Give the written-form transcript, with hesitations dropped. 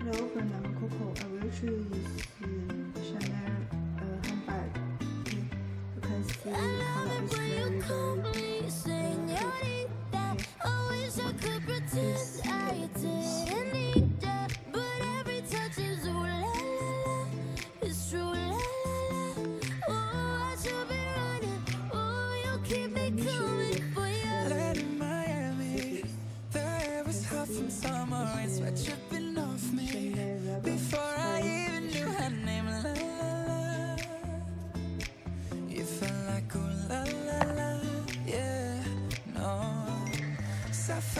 Prada Coco, which is Chanel handbag. Okay. You can see the color is very, summer rain, sweat dripping off me before I even knew her name. La la la, you felt like ooh la la la, yeah, no. Sapphire